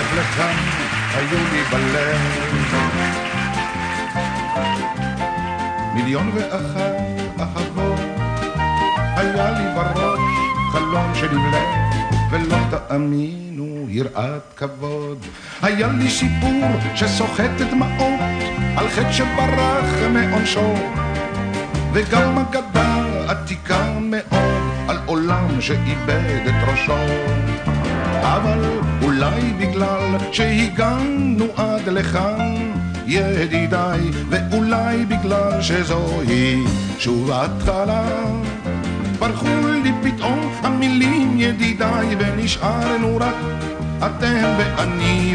לכאן היו לי בלב 1,000,001 אהבות, היה לי בראש חלום שנמלא, ולא תאמינו יראת כבוד. היה לי סיפור שסוחט דמעות על חטא שברח מעונשו, וגם אגדה עתיקה מאוד על עולם שאיבד את ראשו. אבל אולי בגלל שהגענו עד לכאן ידידיי, ואולי בגלל שזוהי שוב התחלה, ברחו לי פתאום המילים ידידיי, ונשארנו רק אתם ואני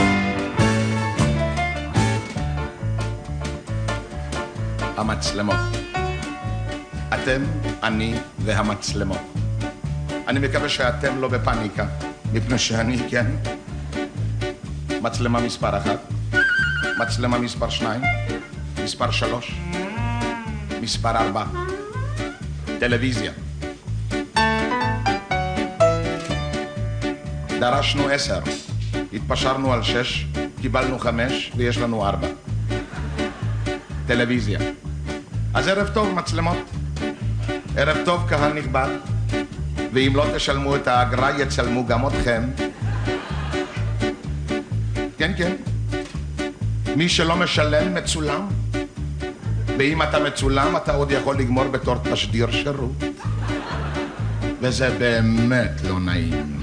המצלמות. אתם, אני והמצלמות. אני מקווה שאתם לא בפניקה, מפני שאני כן. מצלמה מספר 1, מצלמה מספר 2, מספר 3, מספר 4, טלוויזיה. דרשנו 10, התפשרנו על 6, קיבלנו 5 ויש לנו 4. טלוויזיה. אז ערב טוב מצלמות, ערב טוב קהל נכבד, ואם לא תשלמו את האגרה יצלמו גם אתכם. כן, כן, מי שלא משלם מצולם, ואם אתה מצולם אתה עוד יכול לגמור בתור תשדיר שירות, וזה באמת לא נעים.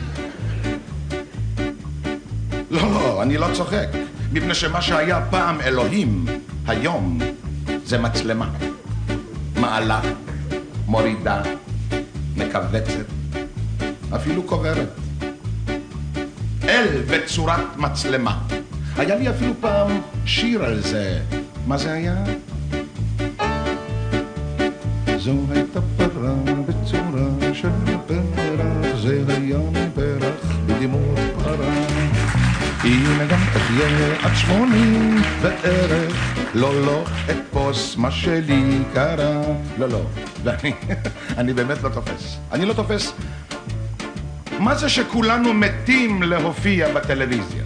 לא, אני לא צוחק, מפני שמה שהיה פעם אלוהים, היום זה מצלמה. מעלה, מורידה, מקבצת, אפילו קוברת. אל בצורת מצלמה. היה לי אפילו פעם שיר על זה. מה זה היה? זו הייתה פרה בצורה של פרח, זה היה פרח בדימות פרה. הנה גם תחיה עד 80 בערך, לא, אתפוס מה שלי קרה. לא, ואני באמת לא תופס. אני לא תופס. מה זה שכולנו מתים להופיע בטלוויזיה?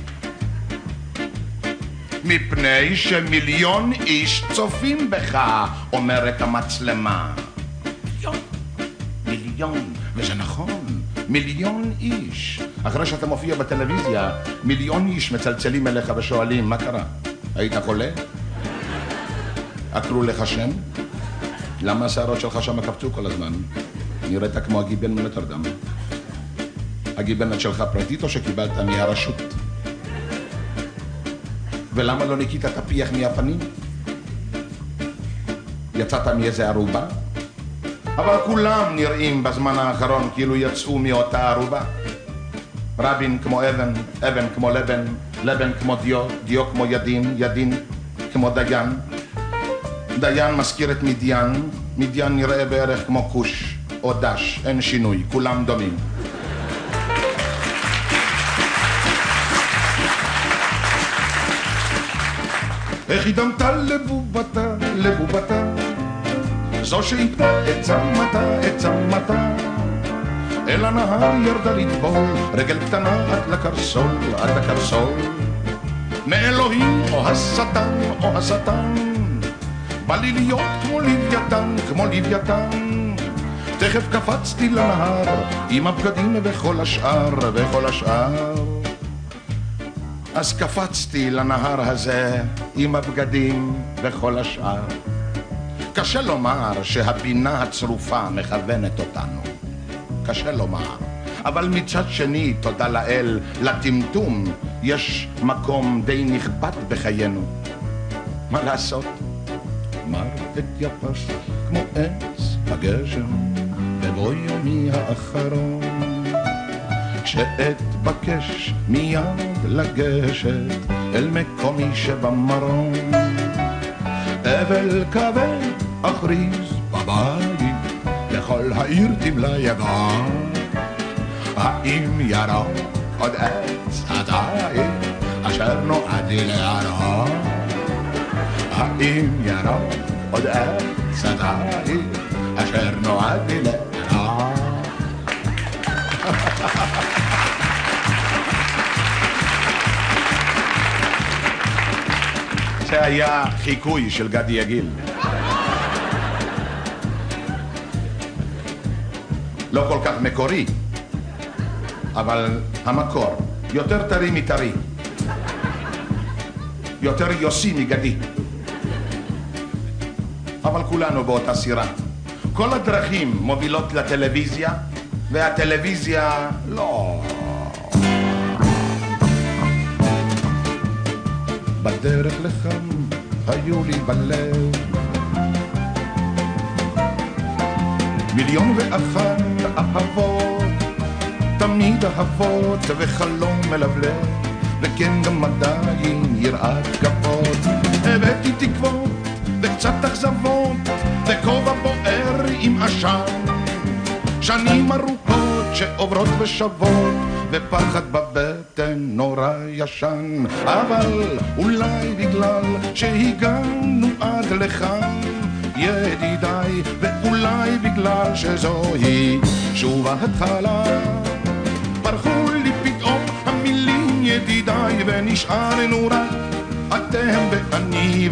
מפני שמיליון איש צופים בך, אומרת המצלמה. מיליון, וזה נכון, מיליון איש. אחרי שאתה מופיע בטלוויזיה, מיליון איש מצלצלים אליך ושואלים, מה קרה? היית חולה? עקרו לך שם? למה השערות שלך שם קפצו כל הזמן? נראית כמו הגיבן מנוטרדם. הגיבנת שלך פרטית או שקיבלת מהרשות? ולמה לא ניקית את הפיח מהפנים? יצאת מאיזה ערובה? אבל כולם נראים בזמן האחרון כאילו יצאו מאותה ערובה. רבין כמו אבן, אבן כמו לבן, לבן כמו דיו, דיו כמו ידין, ידין כמו דיין. דיין מזכיר את מדיין, מדיין נראה בערך כמו כוש או דש, אין שינוי, כולם דומים. איך היא דמתה לבובתה, לבובתה, זו שאיבדה את צמתה, את צמתה, אל הנהר ירדה לטבול, רגל קטנה עד לקרסול, עד לקרסול. מאלוהים או השטן, או השטן, בא לי להיות כמו לוויתן, כמו לוויתן. תכף קפצתי לנהר עם הבגדים וכל השאר, וכל השאר. אז קפצתי לנהר הזה עם הבגדים וכל השאר. קשה לומר שהבינה הצרופה מכוונת אותנו. קשה לומר. אבל מצד שני, תודה לאל, לטמטום יש מקום די נכבד בחיינו. מה לעשות? מר אתייחס כמו עץ הגשם בבוא יומי האחרון, כשאתבקש מיד לגשת אל מקומי שבמרום. אבל כבד אכריז בבית לכל העיר תמלא יגון, האם ירוק עוד עץ הזית אשר נועדי לארון? האם ירוק עוד עץ הזית אשר נועדי לארון? זה היה חיקוי של גדי יגיל. לא כל כך מקורי, אבל המקור יותר טרי מטרי, יותר יוסי מגדי. אבל כולנו באותה סירה. כל הדרכים מובילות לטלוויזיה, והטלוויזיה לא. בדרך לכאן היו לי בלב 1,001,000 אהבות, תמיד אהבות וחלום מלבלב, וכן גם עדיין יראת כבוד. הבאתי תקוות וקצת אכזבות וכובע בוער עם עשן, שנים ארוכות שעוברות ושבות ופחד בבטן נורא ישן. אבל אולי בגלל שהגענו עד לכאן ידידיי, ואולי בגלל שזוהי שוב ההתחלה, פרחו לי פתאום המילים ידידיי, ונשארנו רק אתם ואני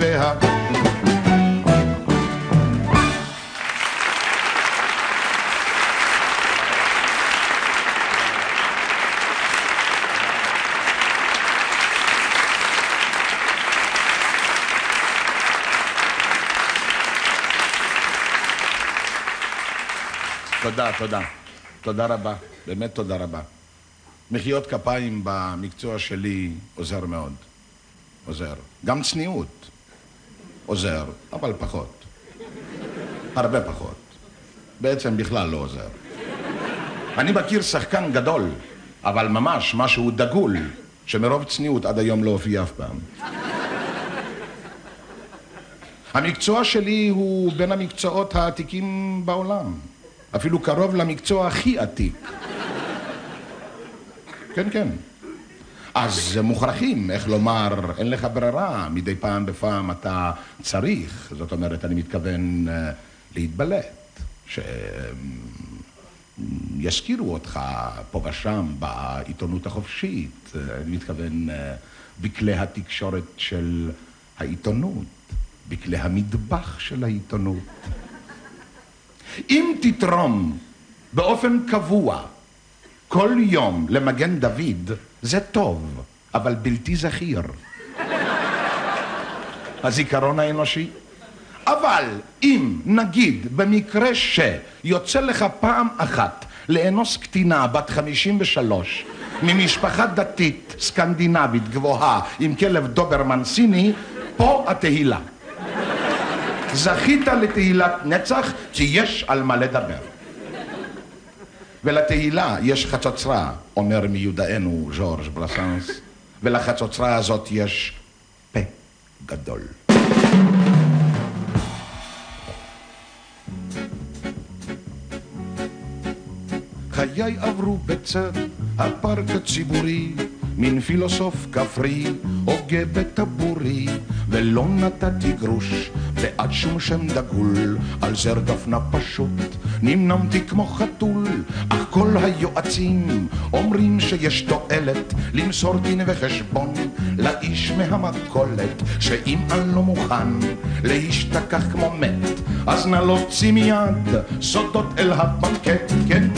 תודה רבה, באמת תודה רבה. מחיאות כפיים במקצוע שלי עוזר מאוד, עוזר. גם צניעות עוזר, אבל פחות, הרבה פחות. בעצם בכלל לא עוזר. אני מכיר שחקן גדול, אבל ממש משהו דגול, שמרוב צניעות עד היום לא הופיע אף פעם. המקצוע שלי הוא בין המקצועות העתיקים בעולם. אפילו קרוב למקצוע הכי עתיק. כן, כן. אז מוכרחים, איך לומר, אין לך ברירה, מדי פעם בפעם אתה צריך, זאת אומרת, אני מתכוון להתבלט, שיזכירו אותך פה ושם בעיתונות החופשית, אני מתכוון בכלי התקשורת של העיתונות, בכלי המטבח של העיתונות. אם תתרום באופן קבוע כל יום למגן דוד, זה טוב, אבל בלתי זכיר. הזיכרון האנושי. אבל אם נגיד במקרה שיוצא לך פעם אחת לאנוס קטינה בת 53 ממשפחה דתית סקנדינבית גבוהה עם כלב דוברמן סיני, פה התהילה. זכית לתהילת נצח, כי יש על מה לדבר. ולתהילה יש חצוצרה, אומר מיודענו ז'ורג' ברסנס, ולחצוצרה הזאת יש פה גדול. חיי עברו בצד הפארק הציבורי, מן פילוסוף כפרי, הוגה בטבורי, ולא נתתי גרוש ועד שום שם דגול, על זר דפנה פשוט נמנמתי כמו חתול. אך כל היועצים אומרים שיש תועלת למסור דין וחשבון לאיש מהמכולת, שאם אני לא מוכן להשתכח כמו מת, אז נא להוציא מיד סודות אל הבנקט. כן,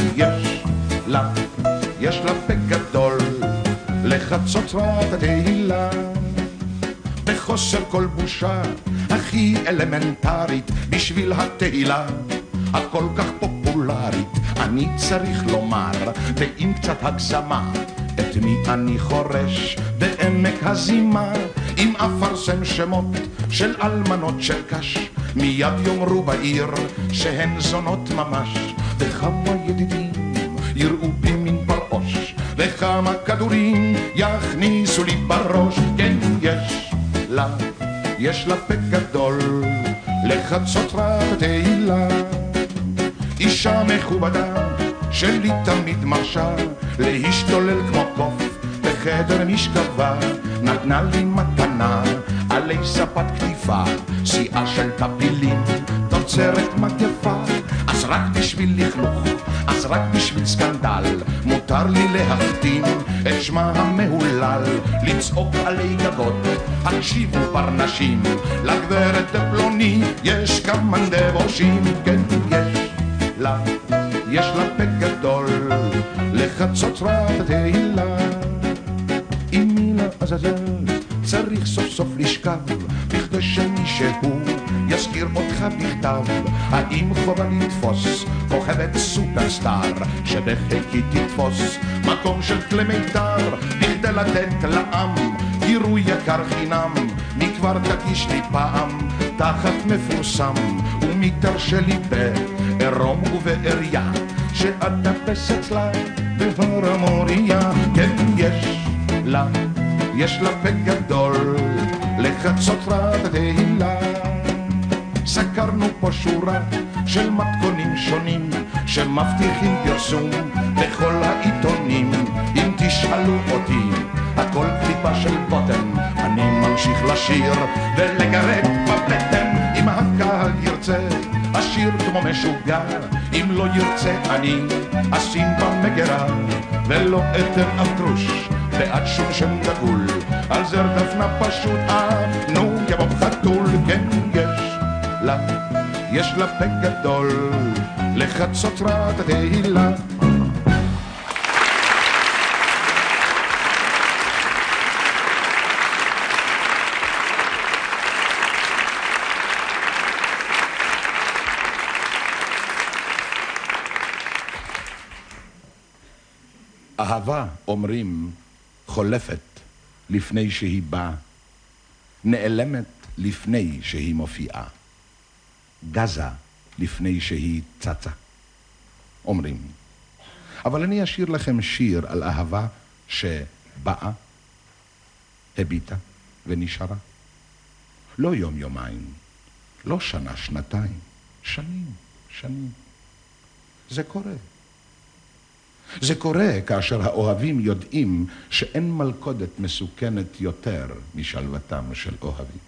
יש לה פה גדול לחצוצרת התהילה, בחוסר כל בושה הכי אלמנטרית בשביל התהילה הכל כך פופולרית. אני צריך לומר ועם קצת הגזמה את מי אני חורש בעמק הזימה. אם אפרסם שמות של אלמנות של קש, מיד יאמרו בעיר שהן זונות ממש, וכמה ידידים יראו בי מן פרעוש, וכמה כדורים יכניסו לי בראש. כן, יש לה פה גדול לחצוצרת התהילה, אישה מכובדה שלי תמיד מרשה להשתולל כמו קוף בחדר משכבה. נתנה לי מתנה עלי ספת כתיפה, שיאה של טפילים תוצרת מגפה. אז רק בשביל לכלוך, אז רק בשביל סקנדל, מותר לי להחתים את שמה המהולל, לצעוק עלי גגות הקשיבו פרנשים, לגברת פלוני יש כמה דבושים. כן, יש לה פה גדול, לחצוצרת התהילה. עם מי לעזאזל צריך סוף סוף לשכב, בכדי שמישהו יזכיר אותך בכתב. האם חובה לתפוס כוכבת סופרסטאר, שבחיקי תתפוס מקום של כלי מיתר, בכדי לתת לעם גירוי יקר חינם? מי כבר תגיש לי פעם תחת מפורסם, ומי תרשה לי בעירום ובעריה, שאדפס אצלה בהר המוריה. כן, יש לה פה גדול, לחצוצרת התהילה. סקרנו פה שורה של מתכונים שונים, שמבטיחים פרסום בכל העיתונים. אם תשאלו אותי, הכל קליפה של בוטן, אני ממשיך לשיר ולגרד בבטן. אם הקהל ירצה, אשיר כמו משוגע, אם לא ירצה אני אשים במגירה, ולא אתן אף גרוש בעד שום שם דגול, על זר דפנה פשוט נו כמו חתול. כן, יש לה פה גדול, לחצוצרת התהילה. אהבה, אומרים, חולפת לפני שהיא באה, נעלמת לפני שהיא מופיעה, גזה לפני שהיא צצה, אומרים. אבל אני אשיר לכם שיר על אהבה שבאה, הביטה ונשארה. לא יום יומיים, לא שנה שנתיים, שנים. זה קורה. זה קורה כאשר האוהבים יודעים שאין מלכודת מסוכנת יותר משלוותם של אוהבים.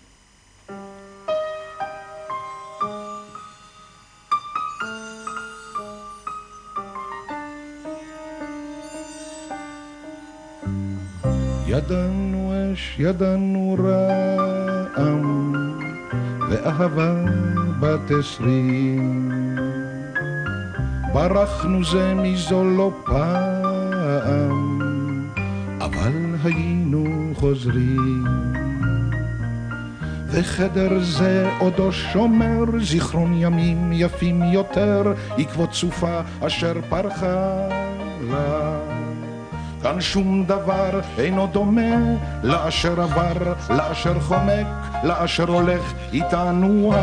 ידענו אש, ידענו רעם, ואהבה בת 20. ברחנו זה מזו לא פעם, אבל היינו חוזרים. וחדר זה עודו שומר זיכרון ימים יפים יותר, עקבות סופה אשר פרחה לה. כאן שום דבר אינו דומה לאשר עבר, לאשר חומק, לאשר הולך איתנו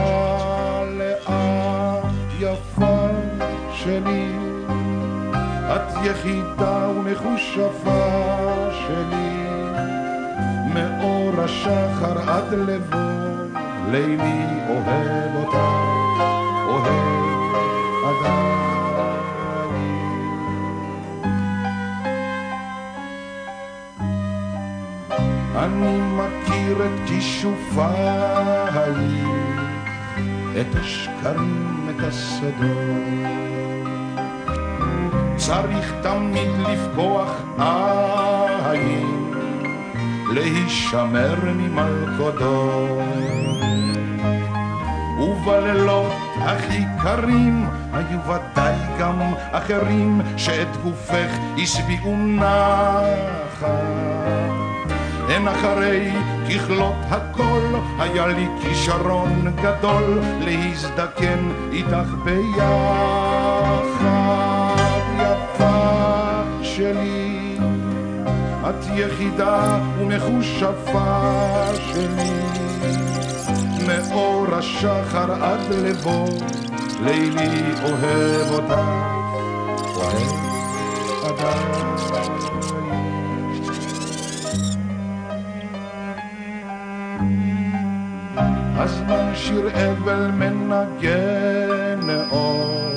הלאה. יפה שלי, את יחידה ומחושפה שלי, מאור השחר עד לבוא לילי, אוהב אותך, אוהב עדיין. אני מכיר את כישופיי, את השקרים, את הסודות. צריך תמיד לפקוח עין, להישמר ממלכודות. ובלילות הכי קרים היו ודאי גם אחרים שאת גופך השביעו נחת. הן אחרי ככלות הכל היה לי כישרון גדול להזדקן איתך ביחד. יפה שלי, את יחידה ומחושפה שלי, מאור השחר עד לבוא לילי, אוהב אותך, אוהב עדיין. הזמן שיר אבל מנגן אור,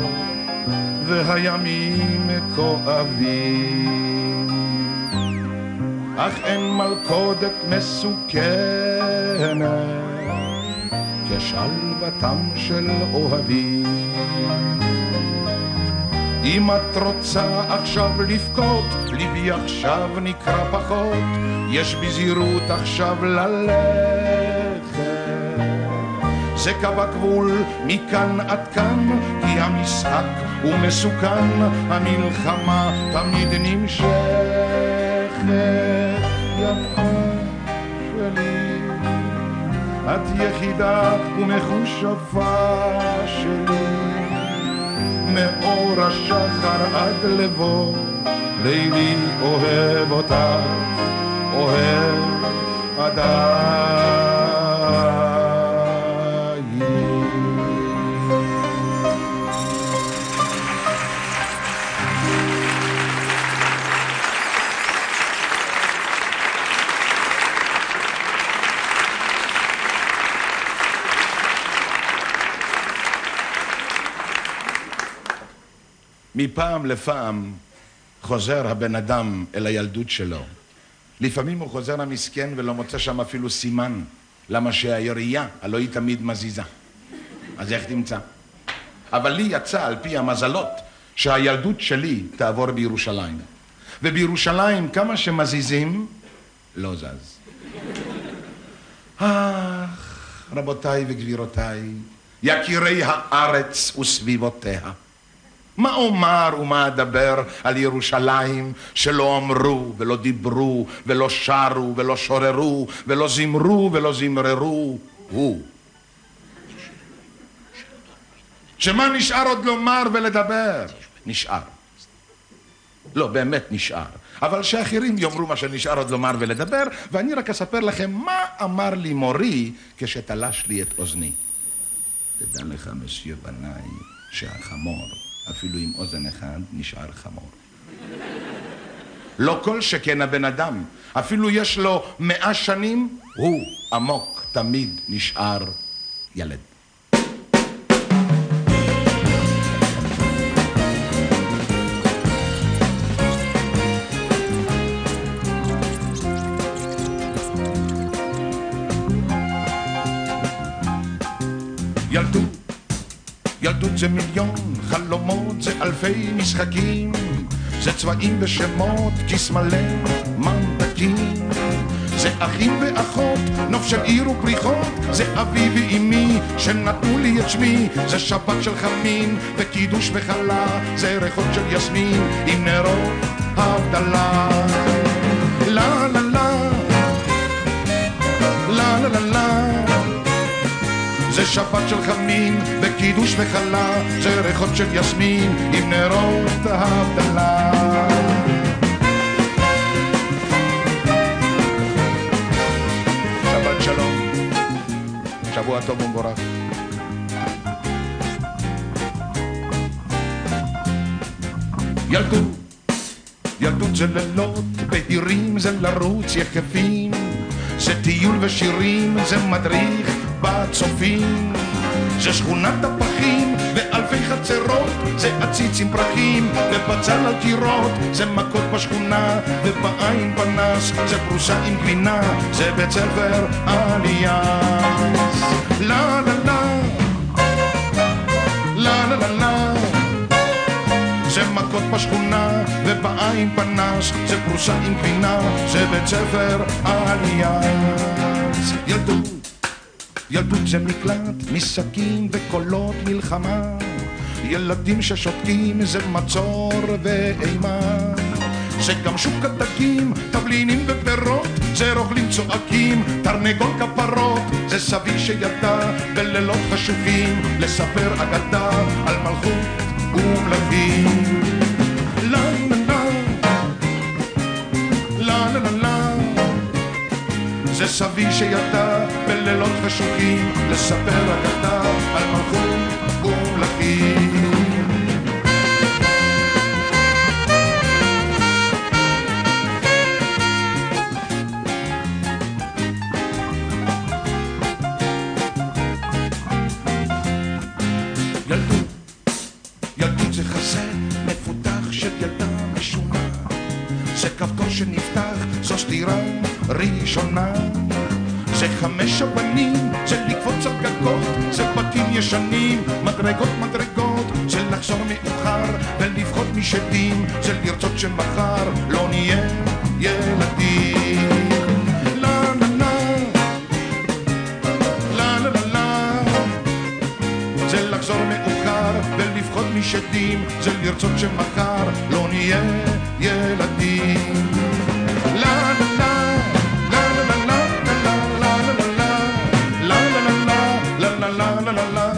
והימים כואבים, אך אין מלכודת מסוכנת כשלוותם של אוהבים. אם את רוצה עכשיו לבכות, ליבי עכשיו נקרא פחות, יש בזהירות עכשיו ללכת. זה קו הגבול מכאן עד כאן, כי המשחק הוא מסוכן, המלחמה תמיד נמשכת. יפה שלי, את יחידה ומחושפה שלי, מאור השחר עד לבוא לילי אוהב אותך, אוהב עדיין. מפעם לפעם חוזר הבן אדם אל הילדות שלו. לפעמים הוא חוזר המסכן ולא מוצא שם אפילו סימן, למה שהעירייה הלא היא תמיד מזיזה. אז איך תמצא? אבל לי יצא על פי המזלות שהילדות שלי תעבור בירושלים. ובירושלים כמה שמזיזים לא זז. רבותיי וגבירותיי, יקירי הארץ וסביבותיה, מה אומר ומה אדבר על ירושלים שלא אמרו ולא דיברו ולא שרו ולא שוררו ולא זמרו ולא זמררו הוא? שמה נשאר עוד לומר ולדבר? נשאר. לא, באמת נשאר. אבל שאחרים יאמרו מה שנשאר עוד לומר ולדבר, ואני רק אספר לכם מה אמר לי מורי כשתלש לי את אוזני. תדע לך, מסיו בנאי, שהחמור אפילו עם אוזן אחד נשאר חמור. לא כל שכן הבן אדם, אפילו יש לו 100 שנים, הוא עמוק תמיד נשאר ילד. ילדות זה מיליון חלומות, זה אלפי משחקים, זה צבעים ושמות, כיס מלא ממתקים, זה אחים ואחות, נוף של עיר ופריחות, זה אבי ואמי שנתנו לי את שמי, זה שבת של חמין וקידוש וחלה, זה ריחות של יסמין עם נרות הבדלה. לה לה לה לה לה לה לה, זה שבת של חמין וקידוש וחלה, זה ריחות של יסמין עם נרות הבדלה. שבת שלום, שבוע טוב ומבורך. ילדות זה לילות בהירים, זה לרוץ יחפים, זה טיול ושירים, זה מדריך בצופים, זה שכונת הפחים ואלפי חצרות, זה עציץ עם פרחים ובצל על קירות, זה מכות בשכונה ובעין פנס, זה פרוסה עם גבינה, זה בית ספר אליאנס. לה לה לה לה לה לה לה, זה מכות בשכונה ובעין פנס, זה פרוסה עם גבינה, זה בית ספר אליאנס. ילדות זה מקלט, משחקים וקולות מלחמה, ילדים ששותקים זה מצור ואימה, זה גם שוק הדגים, תבלינים ופירות, זה רוכלים צועקים, תרנגול כפרות, זה סבי שידע בלילות חשוכים לספר אגדה על מלכות ומלכים. לה לה לה לה לה לה, זה סבי שידע בלילות חשוכים לספר אגדה על מלכות ומלכים. ילדות זה חסר מפותח של ילדה משונה, זה כפתור שנפתח, זו סתירה ראשונה, זה 5 הבנים, זה לקפוץ על גגות, זה בתים ישנים, מדרגות, זה לחזור מאוחר ולבחור משדים, זה לרצות שמחר לא נהיה ילדים. לה לה לה, לה לה לה לה, זה לחזור מאוחר ולפחות משדים, זה לרצות שמחר לא נהיה ילדים. לה לה לה, לה לה לה לה לה לה לה לה לה לה לה לה לה לה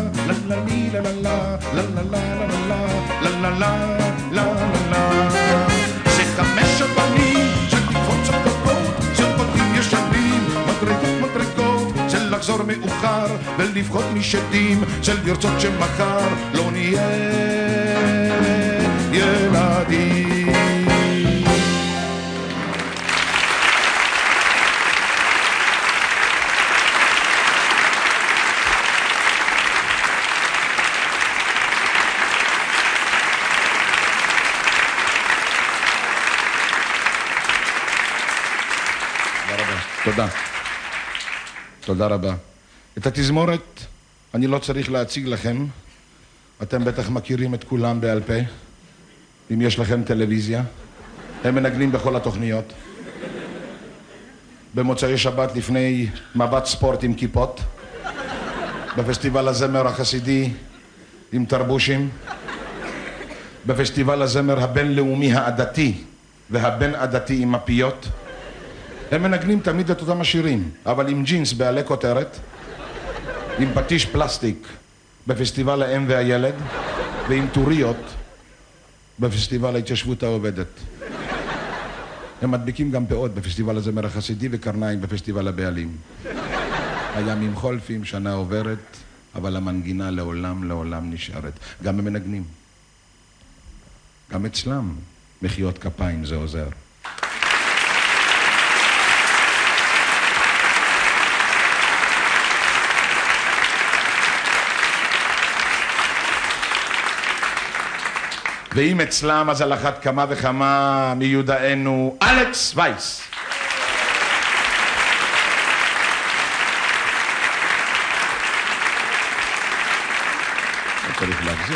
זה 5 אבנים שתקפוץ הגבות, זה בתים ישנים, מדרגות, זה לחזור מאוחר ולפחות משדים, זה לרצות שמחר לא נהיה ילדים. תודה. תודה רבה. את התזמורת אני לא צריך להציג לכם. אתם בטח מכירים את כולם בעל פה. אם יש לכם טלוויזיה. הם מנגנים בכל התוכניות. במוצאי שבת לפני מבט ספורט עם כיפות. בפסטיבל הזמר החסידי עם תרבושים. בפסטיבל הזמר הבינלאומי העדתי והבין עדתי עם מפיות. הם מנגנים תמיד את אותם השירים, אבל עם ג'ינס בעלי כותרת, עם פטיש פלסטיק בפסטיבל האם והילד, ועם טוריות בפסטיבל ההתיישבות העובדת. הם מדביקים גם פאות בפסטיבל הזמר החסידי וקרניים בפסטיבל הבעלים. הימים חולפים, שנה עוברת, אבל המנגינה לעולם נשארת. גם הם מנגנים. גם אצלם מחיאות כפיים זה עוזר. ואם אצלם אז על אחת כמה וכמה מיודענו אלכס וייס. לא צריך להגזים.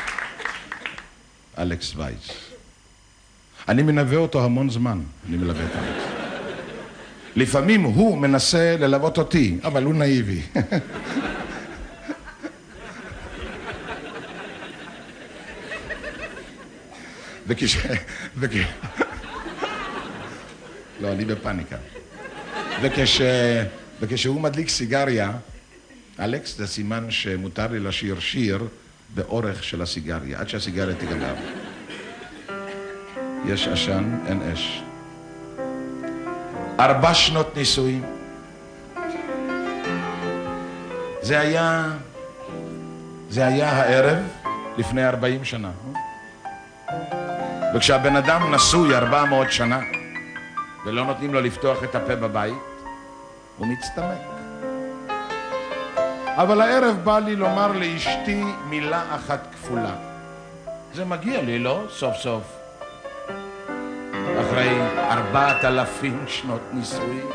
אלכס וייס. אני מלווה אותו המון זמן, אני מלווה את אלכס. לפעמים הוא מנסה ללוות אותי, אבל הוא נאיבי. לא, אני בפאניקה. וכשהוא מדליק סיגריה, אלכס, זה סימן שמותר לי לשיר שיר באורך של הסיגריה, עד שהסיגריה תיגמר. יש עשן, אין אש. 4 שנות נישואים. זה היה הערב לפני 40 שנה. וכשהבן אדם נשוי 400 שנה ולא נותנים לו לפתוח את הפה בבית, הוא מצטמק. אבל הערב בא לי לומר לאשתי מילה אחת כפולה. זה מגיע לי, לא? סוף סוף. אחרי 4,000 שנות נישואים.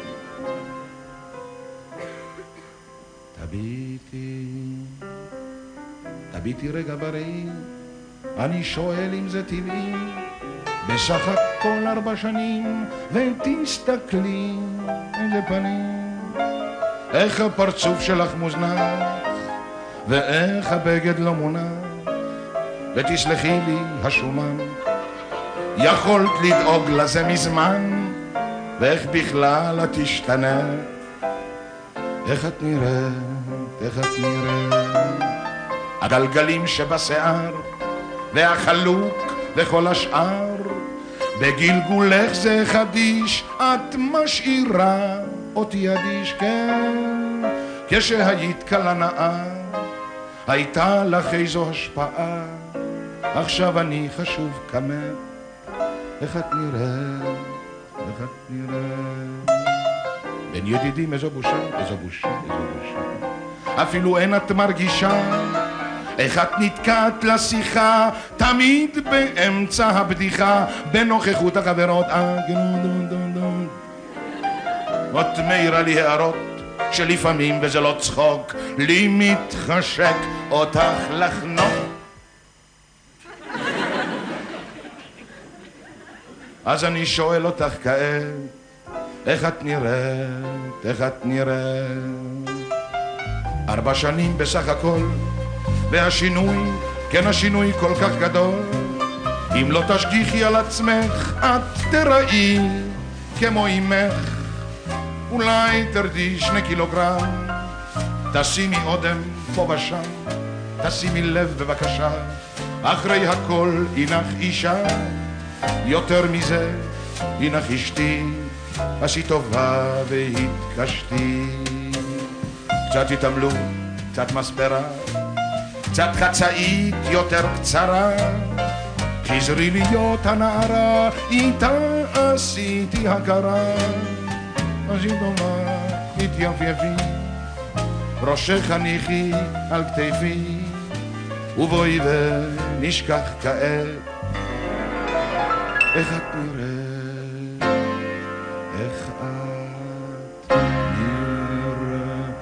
תביטי רגע בראי, אני שואל אם זה טבעי, בסך הכל 4 שנים, ותסתכלי איזה פנים, איך הפרצוף שלך מוזנח, ואיך הבגד לא מונח, ותסלחי לי השומן, יכולת לדאוג לזה מזמן, ואיך בכלל את תשתנה, איך את נראית, איך את נראית, הגלגלים שבשיער, והחלוק וכל השאר, בגלגולך זה חדיש, את משאירה אותי אדיש, כן. כשהיית קלה נאה, הייתה לך איזו השפעה, עכשיו אני חשוב כמה, איך את נראית, איך את נראית. בין ידידים איזו בושה, איזו בושה, איזו בושה. אפילו אין את מרגישה, איך את נתקעת לשיחה, תמיד באמצע הבדיחה, בנוכחות החברות. את מאירה לי הערות שלפעמים, וזה לא צחוק, לי מתחשק אותך לחנוק. אז אני שואל אותך כעת, איך את נראית, איך את נראית? 4 שנים בסך הכל, והשינוי, כן השינוי כל כך גדול. אם לא תשגיחי על עצמך, את תראי כמו אמך. אולי תרדי 2 קילוגרם, תשימי אודם פה ושם, תשימי לב בבקשה, אחרי הכל אינך אישה. יותר מזה, אינך אשתי, עשי טובה והתקשתי. קצת התעמלות, קצת מספרה, קצת חצאית יותר קצרה, חזרי להיות הנערה, איתה עשיתי הכרה. עשי טובה, התייפייפי, ראשך הניחי על כתפי, ובואי ונשכח כעת איך את נראית, איך את נראית.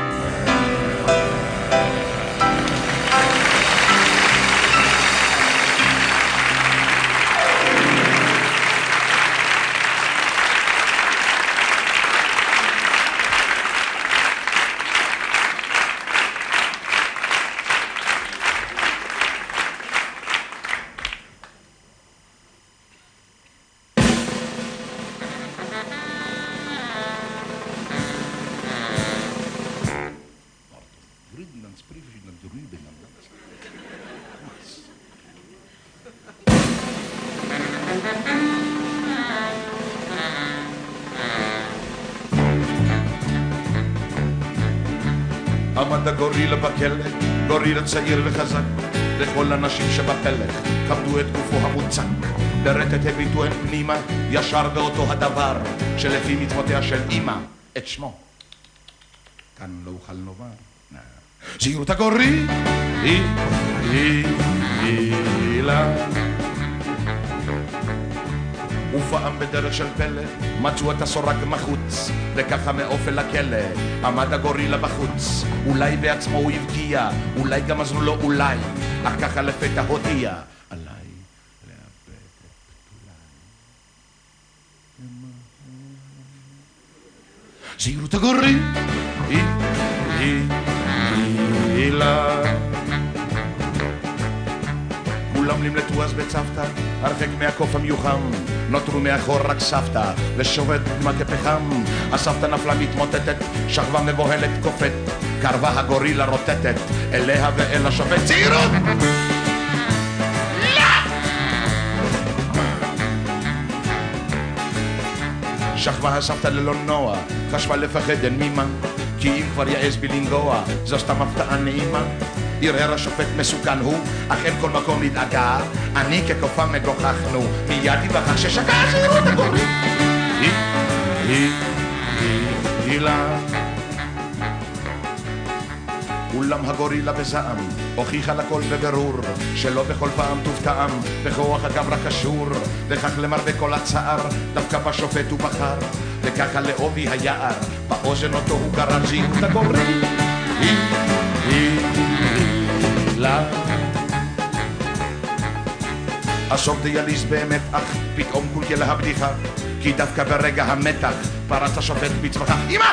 עמד הגורילה בכלא, גורילה צעיר וחזק, וכל הנשים שבפלך כבדו את גופו המוצק. ברטט הביטו הן פנימה, ישר באותו הדבר, שלפי מצוותיה של אמא, את שמו כאן לא אוכל לומר. זהירות הגורילה, ופעם בדרך של פלא מצאו את הסורק מחוץ, וככה מאופל לכלא עמד הגורילה בחוץ. אולי בעצמו הוא הבקיע, אולי גם עזרו לו אולי, אך ככה לפתע הודיע, עליי לאבד את פתולי. זהירות הגורילה, כולם נמלטו אז בצוותא, הרחק מהקוף המיוחם, נותרו מאחור רק סבתא, ושובת דמעה כפחם. הסבתא נפלה מתמוטטת, שכבה מבוהלת קופאת, קרבה הגורילה רוטטת, אליה ואל השופט. זהירות! שכבה הסבתא ללא נוע, חשבה לפחד אין מימה, כי אם כבר יעז בי לנגוע, זו סתם הפתעה נעימה. הרהר השופט מסוכן הוא, אך אין כל מקום לדאגה, אני כקופה מגוחכנו, מיד יבחר ששקע. זהירות הגורילה. אולם הגורילה בזעם הוכיחה לכל בבירור, שלא בכל פעם טוב טעם בכוח הגברה קשור, וכך למרבה כל הצער דווקא בשופט הוא בחר, וככה לעובי היער באוזן אותו הוא גרר. זהירות הגורילה. הסוף דיאליז באמת, אך פתאום קולקלה הבדיחה, כי דווקא ברגע המתח פרץ השופט בצווח. אמא!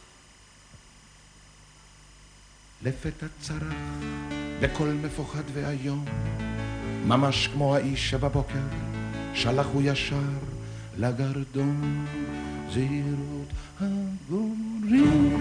לפתע צרח בקול מפוחד והיום, ממש כמו האיש שבבוקר שלח הוא ישר לגרדום. זהירות הגורילה.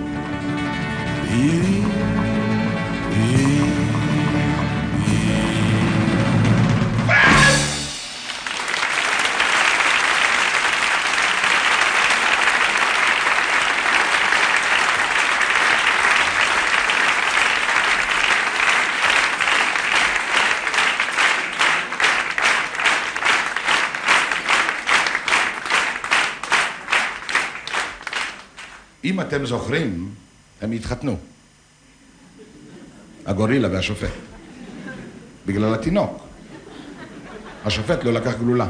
אם אתם זוכרים, הם התחתנו, הגורילה והשופט, בגלל התינוק. השופט לא לקח גלולה.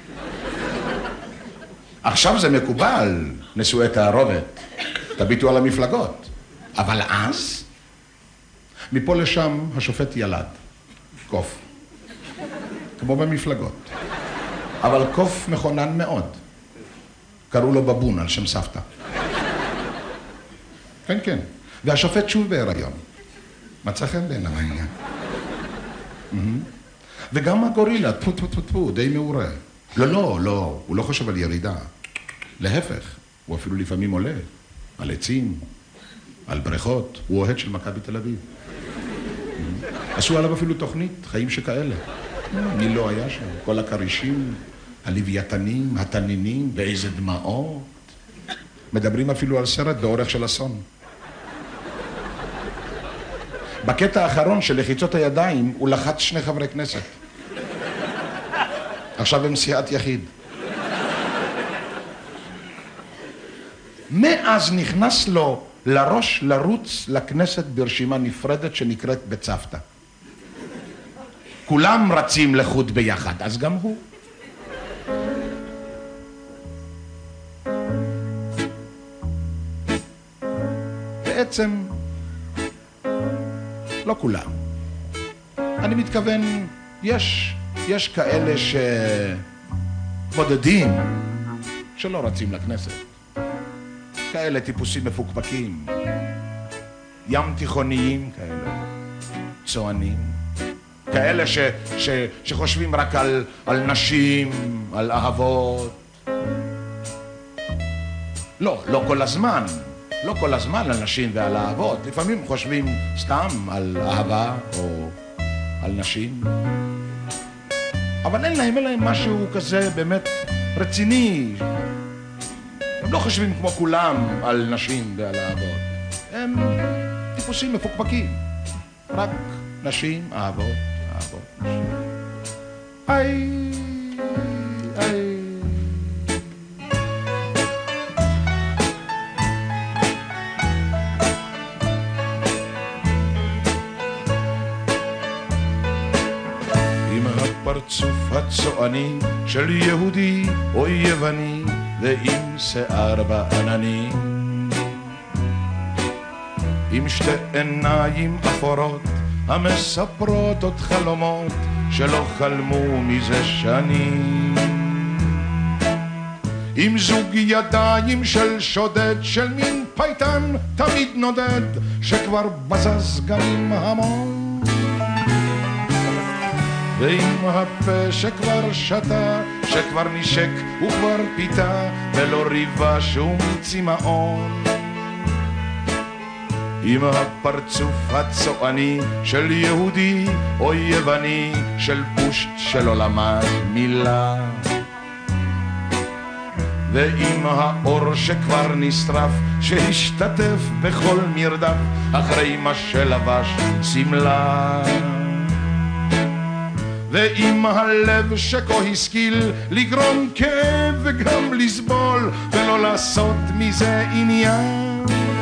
עכשיו זה מקובל, נשואי תערובת, תביטו על המפלגות. אבל אז, מפה לשם השופט ילד, קוף, כמו במפלגות. אבל קוף מכונן מאוד. קראו לו בבון על שם סבתא. כן, כן. והשופט שוב בהיריון. מצא חן בעיניו העניין. וגם הגורילה, טפו, די מעורה. לא, הוא לא חושב על ירידה. להפך, הוא אפילו לפעמים עולה. על עצים, על בריכות. הוא אוהד של מכבי תל אביב. עשו עליו אפילו תוכנית, חיים שכאלה. מי לא היה שם? כל הכרישים, הלוויתנים, התנינים, ואיזה דמעות. מדברים אפילו על סרט באורך של אסון. בקטע האחרון של לחיצות הידיים הוא לחץ 2 חברי כנסת. עכשיו הם סיעת יחיד. מאז נכנס לו לראש לרוץ לכנסת ברשימה נפרדת שנקראת בצוותא. כולם רצים לחוד ביחד, אז גם הוא. בעצם לא כולם. אני מתכוון, יש כאלה שבודדים שלא רצים לכנסת. כאלה טיפוסים מפוקפקים, ים תיכוניים כאלה, צוענים, כאלה שחושבים רק על נשים, על אהבות. לא כל הזמן. לא כל הזמן על נשים ועל אהבות, לפעמים חושבים סתם על אהבה או על נשים. אבל אין להם משהו כזה באמת רציני. הם לא חושבים כמו כולם על נשים ועל אהבות. הם טיפוסים מפוקפקים. רק נשים, אהבות, נשים. היי. פרצוף הצועני של יהודי או יווני ועם שיער בעננים, עם 2 עיניים אפורות המספרות עוד חלומות שלא חלמו מזה שנים, עם זוג ידיים של שודד של מין פייטן תמיד נודד שכבר בזז גם עם המון, ועם הפה שכבר שתה, שכבר נשק וכבר פיתה, ולא ריבה שום צמאון. עם הפרצוף הצועני של יהודי או יווני, של פושט שלא למד מילה, ועם האור שכבר נשרף, שהשתתף בכל מרדף, אחרי מה שלבש סמלה. ועם הלב שכה השכיל לגרום כאב וגם לסבול ולא לעשות מזה עניין,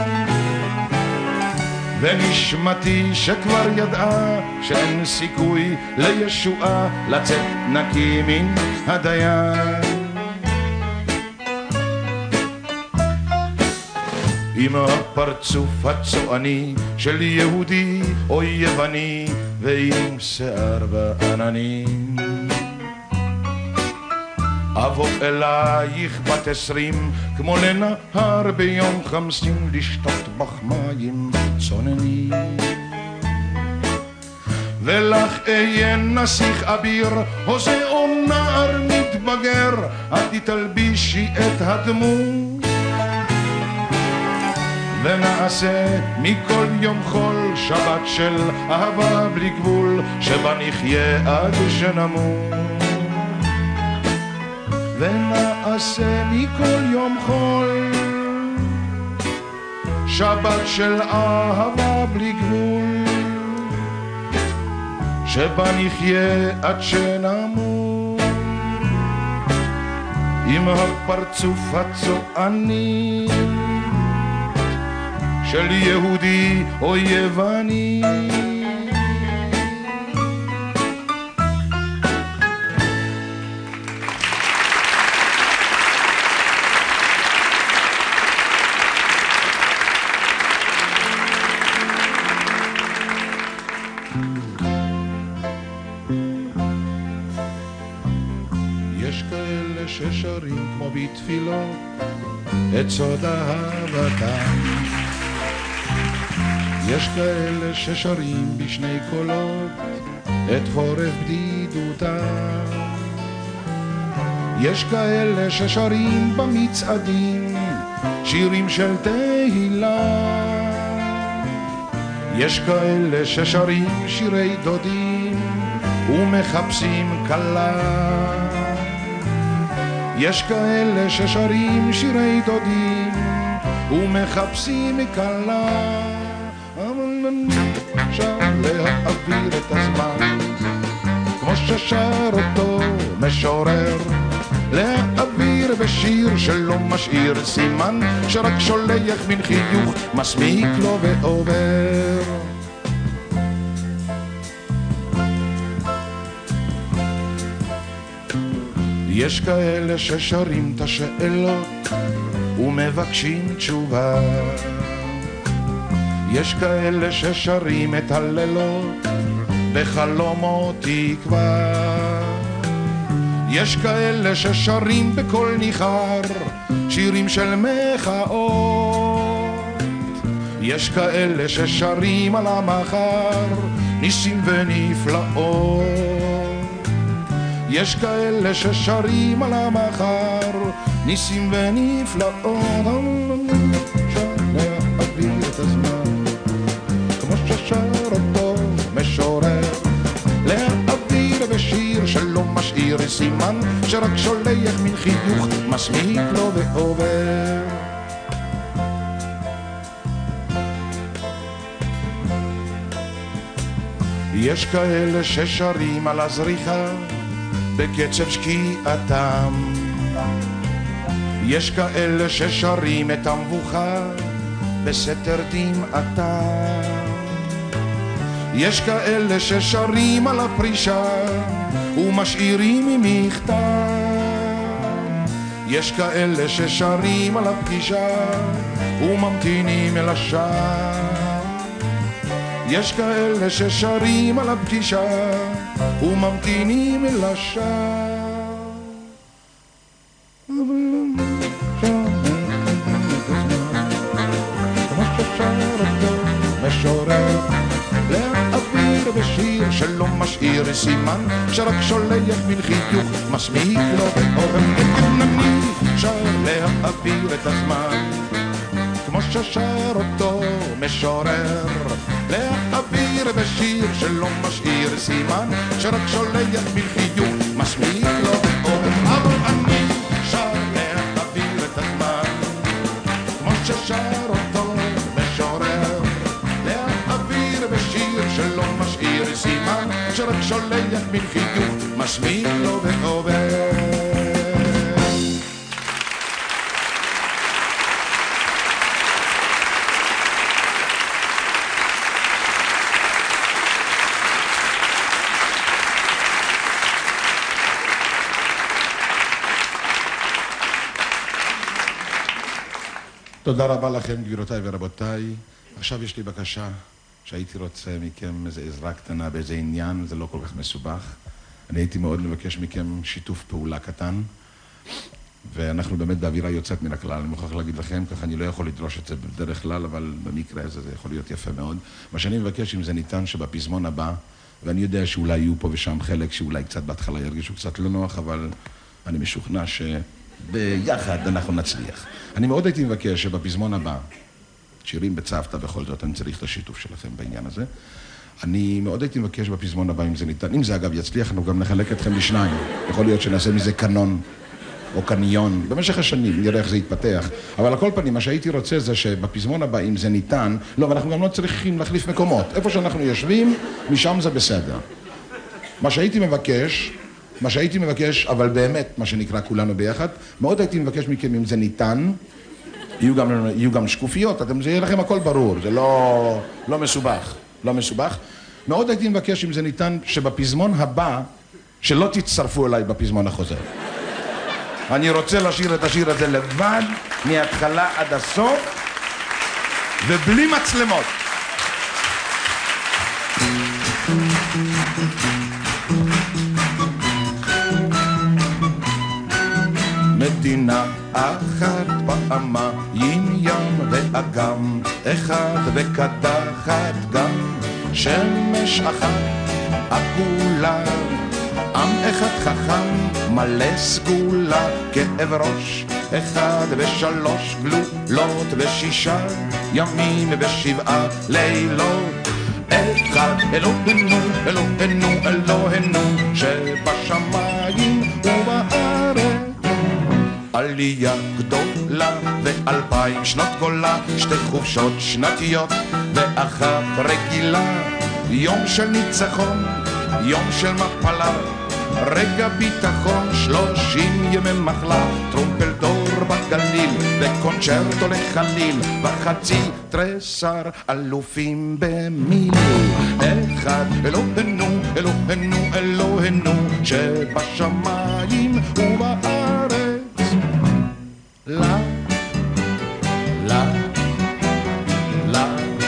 ונשמתי שכבר ידעה שאין סיכוי לישועה לצאת נקי מן הדיין, עם הפרצוף הצועני של יהודי או יווני ועם שיער בעננים, אבוא אלייך בת 20 כמו לנהר ביום 50 לשתות בך מים צוננים, ולך אהיה נסיך אביר הוזה או נער מתבגר, את תלבישי את הדמות, ונעשה מכל יום חול שבת של אהבה בלי גבול, שבה נחיה עד שנמות. ונעשה מכל יום חול שבת של אהבה בלי גבול, שבה נחיה עד שנמות. עם הפרצוף הצועני של יהודי או יווני, יש ששרים כמו בתפילות את סוד אהבתם. יש כאלה ששרים בשני קולות את חורף בדידותם. יש כאלה ששרים במצעדים שירים של תהילה. יש כאלה ששרים שירי דודים ומחפשים כלה. יש כאלה ששרים שירי דודים ומחפשים כלה. אבל אני שר להעביר את הזמן כמו ששר אותו משורר, להעביר בשיר שלא משאיר סימן, שרק שולח מן חיוך מסמיק לו ועובר. יש כאלה ששרים את השאלות ומבקשים תשובה. יש כאלה ששרים את הלילות בחלומות תקווה. יש כאלה ששרים בקול ניחר שירים של מחאות. יש כאלה ששרים על המחר ניסים ונפלאות. יש כאלה ששרים על המחר ניסים ונפלאות. להעביר את הזמן כמו ששר אותו משורר, להעביר בשיר שלא משאיר סימן, שרק שולח מן חיוך מסמיק לו ועובר. יש כאלה ששרים על הזריחה בקצב שקיעתם. יש כאלה ששרים את המבוכה בסתר דמעתם. יש כאלה ששרים על הפרישה ומשאירים מכתב. יש כאלה ששרים על הפגישה וממתינים אל השעה. יש כאלה ששרים על הפגישה וממתינים אל השעה. משורר, להעביר בשיר שלא משאיר סימן, שרק שולח מן חיוך מסמיק לו ועובר. אני שר להעביר את הזמן כמו ששר אותו משורר, להעביר בשיר שלא משאיר סימן, שרק שולח מן חיוך מסמיק לו ועובר. אבל אני שר להעביר את הזמן כמו ששר אותו משורר, להעביר בשיר שלא משאיר סימן, שרק שולח מן חיוך מסמיק לו ועובר. תודה רבה לכם גבירותיי ורבותיי. עכשיו יש לי בקשה שהייתי רוצה מכם איזו עזרה קטנה באיזה עניין, זה לא כל כך מסובך. אני הייתי מאוד מבקש מכם שיתוף פעולה קטן, ואנחנו באמת באווירה יוצאת מן הכלל. אני מוכרח להגיד לכם, ככה אני לא יכול לדרוש את זה בדרך כלל, אבל במקרה הזה זה יכול להיות יפה מאוד. מה שאני מבקש, אם זה ניתן, שבפזמון הבא, ואני יודע שאולי יהיו פה ושם חלק שאולי קצת בהתחלה ירגישו קצת לא נוח, אבל אני משוכנע שביחד אנחנו נצליח. אני מאוד הייתי מבקש שבפזמון הבא, שירים בצוותא בכל זאת, אני צריך את השיתוף שלכם בעניין הזה. אני מאוד הייתי מבקש בפזמון הבא, אם זה ניתן. אם זה אגב יצליח, אנחנו גם נחלק אתכם לשניים. יכול להיות שנעשה מזה קנון או קניון. במשך השנים נראה איך זה יתפתח. אבל על כל פנים, מה שהייתי רוצה זה שבפזמון הבא, אם זה ניתן, לא, ואנחנו גם לא צריכים להחליף מקומות. איפה שאנחנו יושבים, משם זה בסדר. מה שהייתי מבקש, אבל באמת, מה שנקרא כולנו ביחד, מאוד הייתי מבקש מכם, אם זה ניתן, יהיו גם שקופיות, זה יהיה לכם הכל ברור, זה לא מסובך. מאוד הייתי מבקש, אם זה ניתן, שבפזמון הבא, שלא תצטרפו אליי בפזמון החוזר. אני רוצה לשיר את השיר הזה לבד, מההתחלה עד הסוף, ובלי מצלמות. פעמיים ים ואגם, אחד וקדחת גם, שמש אחת עגולה, עם אחד חכם מלא סגולה, כאב ראש אחד ושלוש גלולות ושישה ימים ושבעה לילות. אחד אלוהינו, אלוהינו, אלוהינו, שבשמיים ובארץ. עלייה גדולה ו2000 שנות גולה, שתי חופשות שנתיות ואחת רגילה. יום של ניצחון, יום של מפלה, רגע ביטחון, 30 ימי מחלה, טרומפלדור בגליל וקונצ'רטו לחליל, וחצי תרסר אלופים במיל. אחד אלוהינו, אלוהינו, אלוהינו, שבשמיים ובארץ. לה, לה, לה.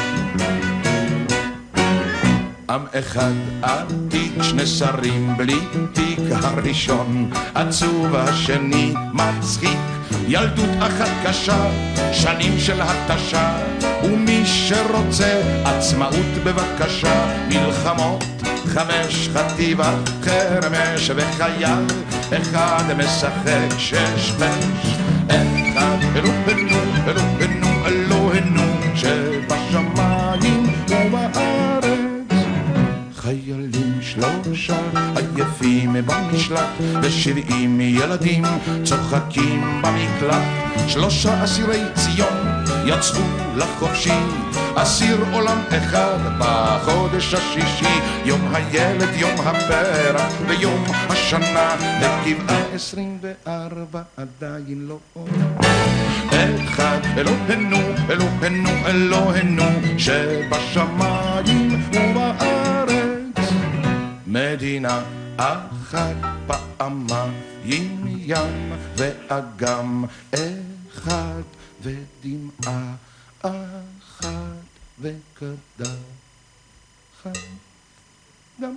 עם אחד עתיק, שני שרים בלי תיק, הראשון עצוב, השני מצחיק. ילדות אחת קשה, שנים של התשה, ומי שרוצה עצמאות בבקשה. מלחמות 5, חטיבה, חרמש וחייל, אחד משחק 6 5. אחד אלוהינו, אלוהינו, אלוהינו, שבשמיים ובארץ. חיילים 3 עייפים במשלט, ו70 ילדים צוחקים במקלט. 3 אסירי ציון יצאו לחופשי, אסיר עולם אחד בחודש השישי. יום הילד, יום הפרח ויום השנה, בגבעה 24 עדיין לא עונה. אחד אלוהינו, אלוהינו, אלוהינו, שבשמיים ובארץ. מדינה אחת, פעמיים ים ואגם, אחד ודמעה אחת וקדחת גם.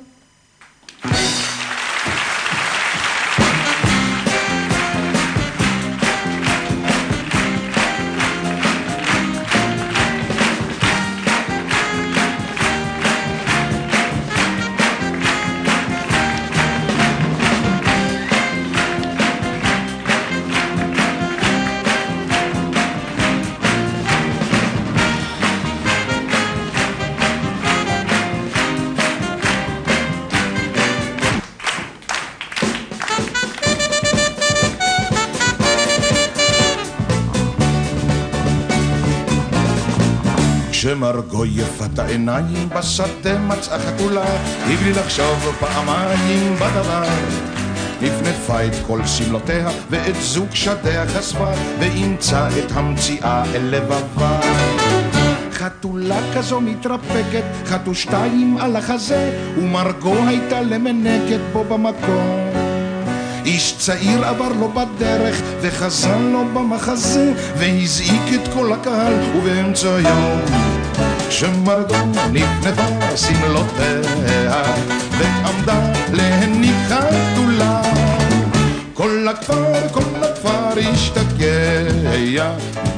כשמרגו יפת העיניים בשדה מצאה חתולה, מבלי לחשוב פעמיים בדבר. נפנפה את כל סמלותיה ואת זוג שדיה חשפה, ואימצה את המציאה אל לבבה. חתולה כזו מתרפקת, חתו 2 על החזה, ומרגו הייתה למנקת בו במקום. איש צעיר עבר לו בדרך וחזר לו במחזה, והזעיק את כל הקהל, ובאמצע יום שמרגו נפנפה סמלותיה ועמדה להניק חתולה. כל הכפר השתגע,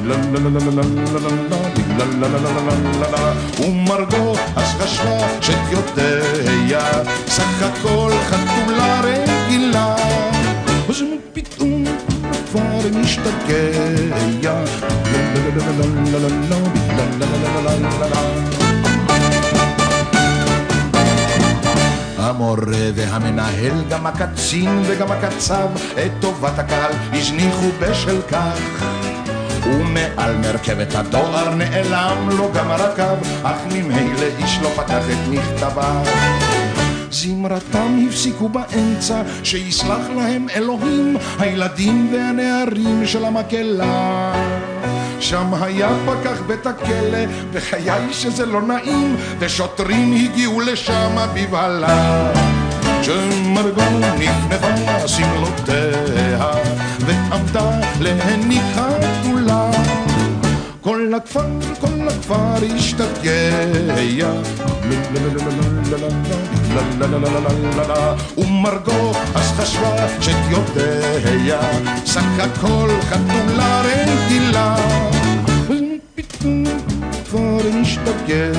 ומרגו אז חשבה שתיודע סך הכל חתולה רגילה. אז פתאום הכפר משתגע, המורה והמנהל, גם הקצין וגם הקצב, את טובת הקהל הזניחו בשל כך. ומעל מרכבת הדואר נעלם לו גם הרכב, אך ממילא איש לא פתח את מכתביו. זמרתם הפסיקו באמצע, שיסלח להם אלוהים, הילדים והנערים של המקהלה. שם היה פקח בית הכלא, בחיי שזה לא נעים, ושוטרים הגיעו לשם בבהלה. שמרגו נפנפה סמלותיה ועמדה להניק חתולה. כל כל הכפר השתגע, ומרגו אז חשבה שתיודע, סך הכל חתולה רגילה. פתאום כבר השתגע,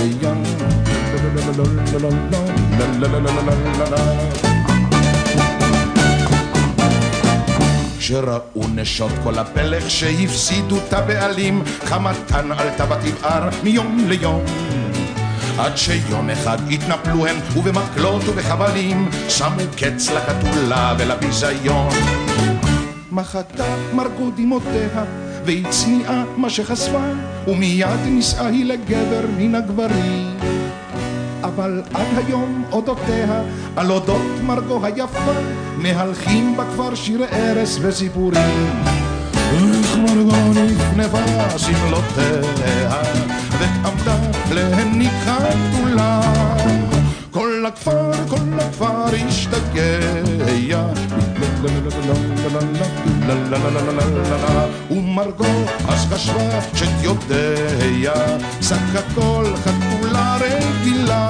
שראו נשות כל הפלך שהפסידו את הבעלים, חמתן עלתה בתבער מיום ליום, עד שיום אחד התנפלו הן ובמקלות ובחבלים שמו קץ לחתולה ולביזיון. מחתה מרגו דמעותיה והצניעה מה שחשפה, ומיד נישאה היא לגבר מן הגברים. אבל עד היום אודותיה, על אודות מרגו היפה, מהלכים בכפר שירי ערש וסיפורים. איך מרגו נגנבה שמלותיה, ועמדה להניק חתולה. כל הכפר השתגע, ומרגו אז חשבה שתיודע, סך הכל חתולה רגילה.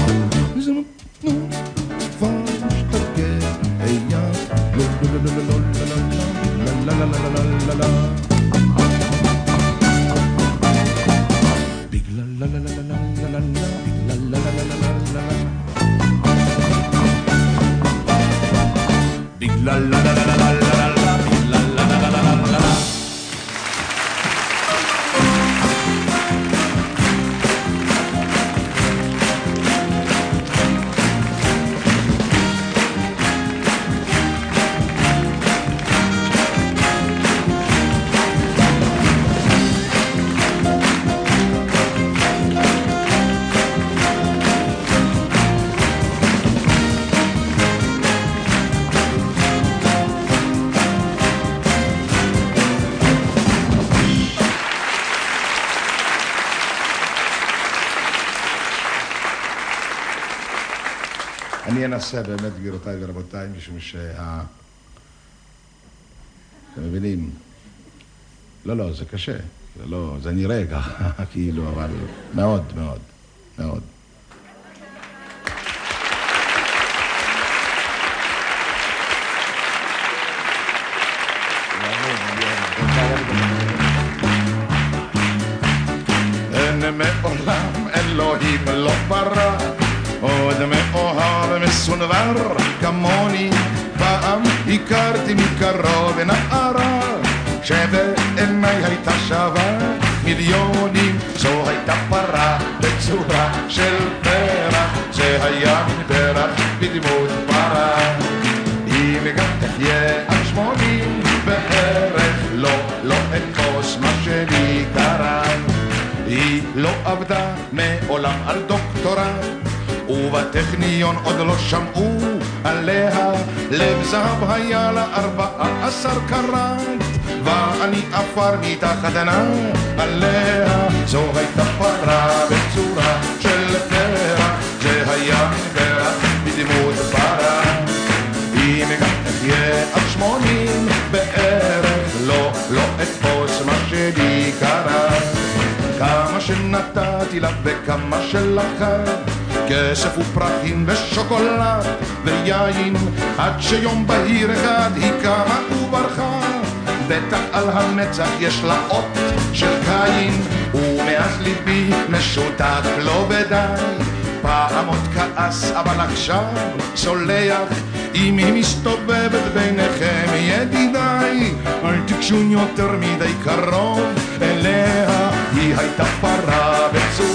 אני אנסה באמת, גבירותיי ורבותיי, משום אתם מבינים? לא, זה קשה. זה נראה ככה, כאילו, אבל מאוד, מאוד, מאוד. אין מעולם אלוהים לא ברא עוד מאוהב מסונבר כמוני. פעם הכרתי מקרוב נערה שבעיניי הייתה שווה מיליונים. זו הייתה פרה בצורה של פרח, זה היה מן פרח בדמות פרה. אם גם תחיה עד 80 בערך, לא אתפוס מה שלי קרה. היא לא עבדה מעולם על דוקטורט, ובטכניון עוד לא שמעו עליה. לב זהב היה לה 14 קראט, ואני עפר מתחת עיניי עליה. זו הייתה פרה בצורה של פרח, זה היה פרח בדמות פרה. אם גם תחיה עד 80 בערך, לא אתפוס מה שלי קרה. כמה שנתתי לה וכמה שלחה, כסף ופרחים ושוקולד ויין, עד שיום בהיר אחד היא קמה וברחה. בטח על המצח יש לה אות של קין, ומאז ליבי משותק לא ודי. פעם עוד כעס אבל עכשיו סולח, אם היא מסתובבת ביניכם ידידיי, אל תקשו יותר מדי קרוב אליה. היא הייתה פרה בצורה